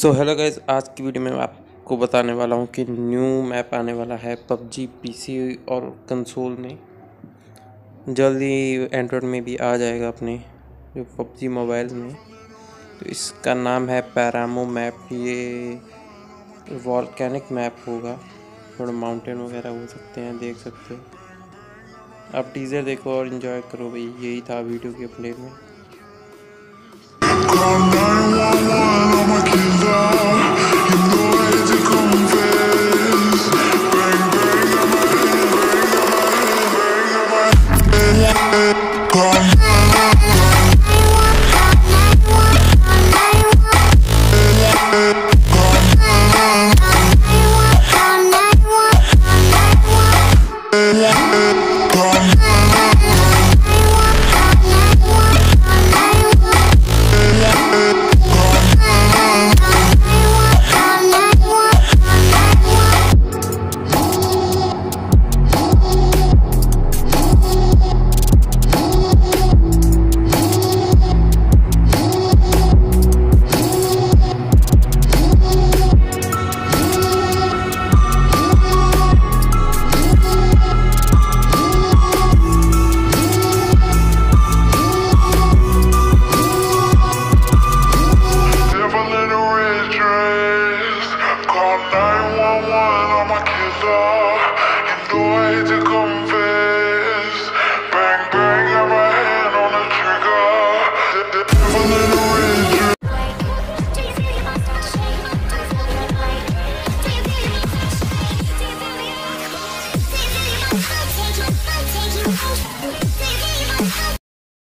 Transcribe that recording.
So hello guys, आज की video में मैं आपको बताने वाला हूँ कि न्यू मैप आने वाला है पबजी पीसी और कंसोल में। जल्दी एंड्रॉयड में भी आ जाएगा अपने जो पबजी मोबाइल में। तो इसका नाम है पैरामो मैप। ये वॉल्केनिक मैप होगा, थोड़ा माउंटेन वगैरह हो सकते हैं, देख सकते हो। आप टीज़र देखो और इन्जॉय करो भाई। यही था वीडियो के प्ले में। Call 911 on my killer.